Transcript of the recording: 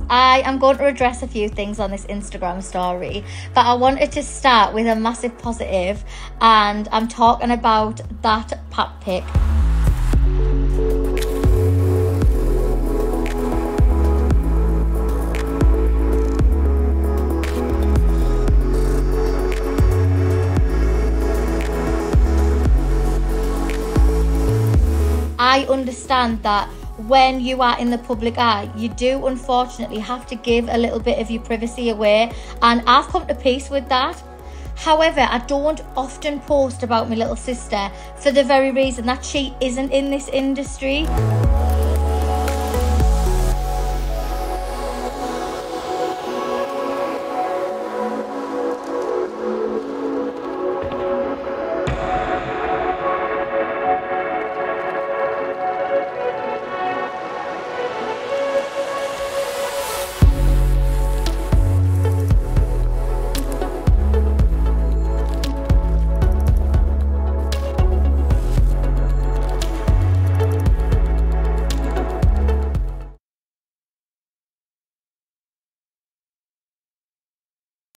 I am going to address a few things on this Instagram story, but I wanted to start with a massive positive, and I'm talking about that pap pic. I understand that when you are in the public eye, you do unfortunately have to give a little bit of your privacy away, and I've come to peace with that. However, I don't often post about my little sister for the very reason that she isn't in this industry.